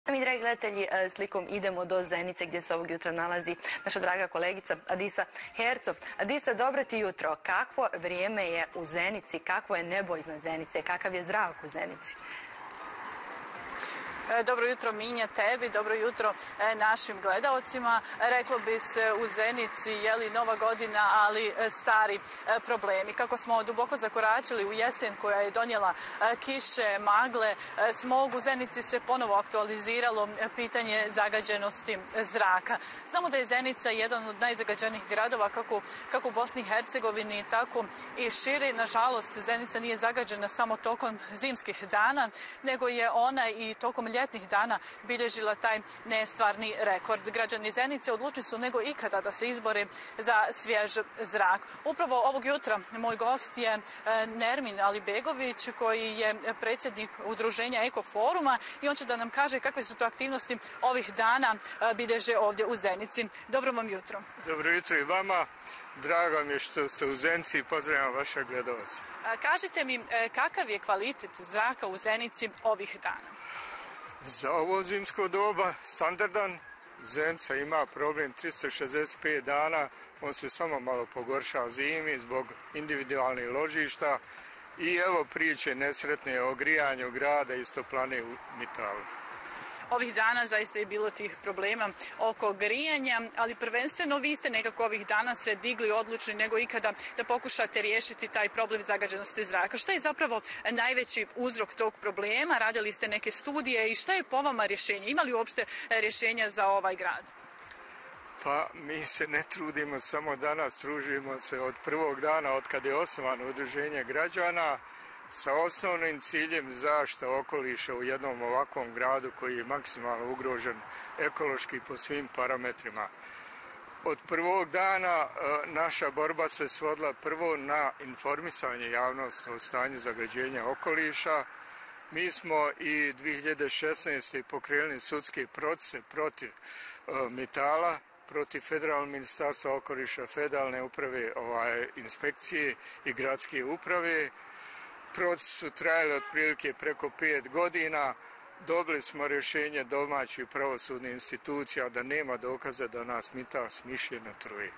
Mi, dragi gledatelji, slikom idemo do Zenice gdje se ovog jutra nalazi naša draga kolegica Adisa Hercov. Adisa, dobro ti jutro. Kakvo vrijeme je u Zenici, kakvo je nebo iznad Zenice, kakav je zrak u Zenici? Dobro jutro Minja tebi, dobro jutro našim gledaocima. Reklo bi se u Zenici nova godina, ali stari problemi. Kako smo duboko zakoračili u jesen koja je donijela kiše, magle, smog, u Zenici se ponovo aktualiziralo pitanje zagađenosti zraka. Znamo da je Zenica jedan od najzagađenijih gradova kako u Bosni i Hercegovini, tako i šire. Nažalost, Zenica nije zagađena samo tokom zimskih dana, nego je ona i tokom ljetnih dana bilježila taj nestvarni rekord. Građani Zenice odlučili su nego ikada da se izbore za svjež zrak. Upravo ovog jutra moj gost je Nermin Alibegović, koji je predsjednik udruženja Ekoforuma, i on će da nam kaže kakve su to aktivnosti ovih dana bilježe ovdje u Zenici. Dobro vam jutro. Dobro jutro i vama. Drago mi je što ste u Zenici i pozdravljam vaše gledalce. Kažite mi, kakav je kvalitet zraka u Zenici ovih dana? Za ovo zimsko doba standardan. Zenica ima problem 365 dana, on se samo malo pogorša zimi zbog individualnih ložišta i evo priče nesretne o grijanju grada iz toplane u Mitalu. Ovih dana zaista je bilo tih problema oko grijanja, ali prvenstveno vi ste nekako ovih dana se digli odlučni nego ikada da pokušate riješiti taj problem zagađenosti zraka. Šta je zapravo najveći uzrok tog problema? Radili ste neke studije i šta je po vama rješenje? Ima li uopšte rješenja za ovaj grad? Pa mi se ne trudimo samo danas, trudimo se od prvog dana od kada je osnovano udruženje građana sa osnovnim ciljem zaštite okoliša u jednom ovakvom gradu koji je maksimalno ugrožen ekološki po svim parametrima. Od prvog dana naša borba se svodila prvo na informisanje javnosti o stanju zagađenja okoliša. Mi smo i 2016. pokrenuli sudske procese protiv Mitala, protiv Federalnog ministarstva okoliša, Federalne uprave, inspekcije i gradske uprave. Procesi su trajali otprilike preko 5 godina. Dobili smo rješenje domaćih pravosudnih institucija da nema dokaza da nas Mital smišljeno truje.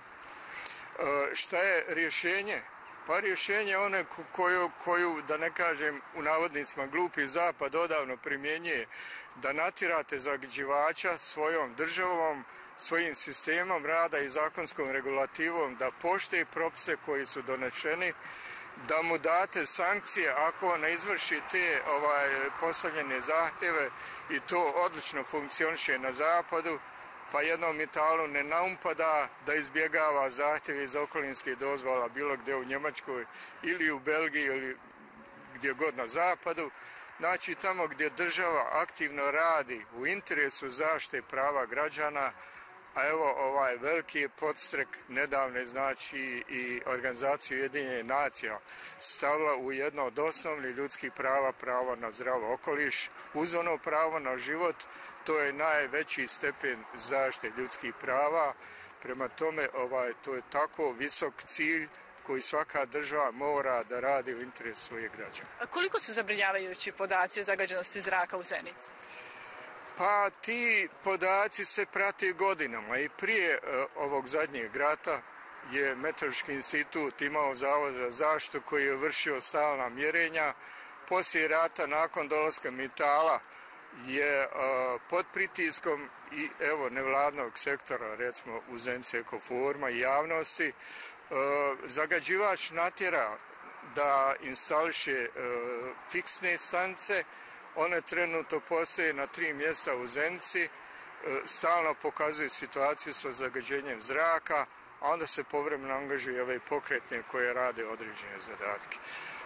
Šta je rješenje? Pa rješenje je one koju, da ne kažem u navodnicima, glupi zapad odavno primjenjuje, da natjerate zagađivača svojom državom, svojim sistemom rada i zakonskom regulativom da poštuje propise koji su donešeni, da mu date sankcije ako ne izvrši te postavljene zahtjeve, i to odlično funkcioniše na zapadu, pa jednom Mitalu ne naumpada da izbjegava zahtjeve iz okolinskih dozvola bilo gdje u Njemačkoj ili u Belgiji ili gdje god na zapadu. Znači tamo gdje država aktivno radi u interesu zaštite prava građana, a evo ovaj veliki podstrek nedavne, znači i organizaciju Ujedinjenih nacija stavila u jedno od osnovnih ljudskih prava, pravo na zdrav okoliš, uz ono pravo na život. To je najveći stepen zaštite ljudskih prava. Prema tome, to je tako visok cilj koji svaka država mora da radi u interesu svojih građana. A koliko su zabrinjavajući podaci o zagađenosti zraka u Zenici? Pa ti podaci se prate godinama i prije ovog zadnjeg rata je Meteorološki institut imao Zavod za zaštitu koji je vršio stalna mjerenja. Poslije rata, nakon dolaska Mitala, je pod pritiskom i evo nevladnog sektora, recimo u Zenici Ekoforuma i javnosti, zagađivač natjera da instališe fiksne stanice. One trenutno postoje na 3 mjesta u Zenici, stalno pokazuju situaciju sa zagađenjem zraka, a onda se povremeno angažuju ove pokretne koje rade određene zadatke.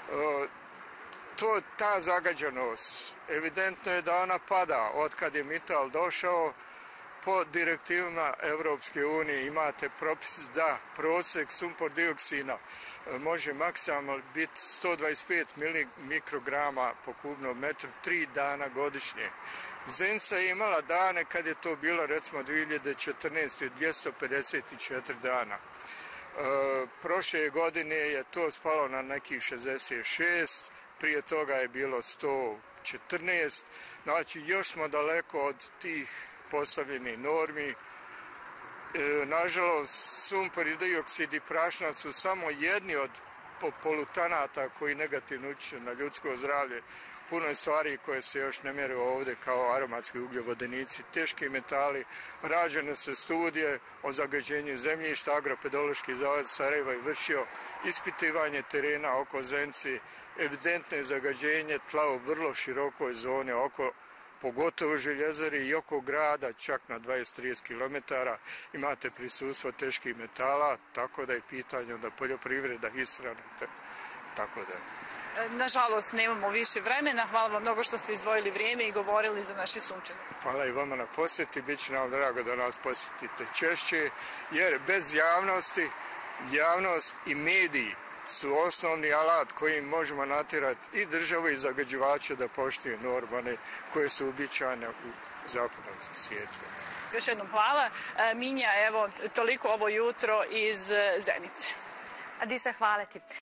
Ta zagađenost, evidentno je da ona pada od kad je Mital došao. Po direktivima Europske unije imate propis da prosjek sumpor dioksina može maksimalno biti 125 mikrograma po kubnom metru 3 dana godišnje. Zenica je imala dane kad je to bilo recimo 2014. 254 dana. Prošle godine je to spalo na nekih 66, prije toga je bilo 100, 14. Znači, još smo daleko od tih postavljenih normi. Nažalost, sumpor i dioksid i prašina su samo jedni od polutanata koji negativno utječu na ljudsko zdravlje. Puno je stvari koje se još ne mjere ovdje kao aromatski ugljovodenici, teški metali. Rađene se studije o zagađenju zemljišta. Agropedološki zavod Sarajevo je vršio ispitivanje terena oko Zenice. Evidentno je zagađenje tla u vrlo širokoj zoni oko, pogotovo u Željezari i oko grada, čak na 20-30 km. Imate prisustvo teških metala, tako da je pitanje da poljoprivreda, ishrana, tako da. Nažalost, nemamo više vremena. Hvala vam mnogo što ste izdvojili vrijeme i govorili za naši Sunčani. Hvala i vama na posjeti. Biće nam drago da nas posjetite češće, jer bez javnosti, javnost i mediji su osnovni alat kojim možemo natjerati i državu i zagađivače da poštuju normane koje su uobičajene u zapadnom svijetu. Još jednom hvala. Minja, evo, toliko ovo jutro iz Zenice. Adisa, hvala ti.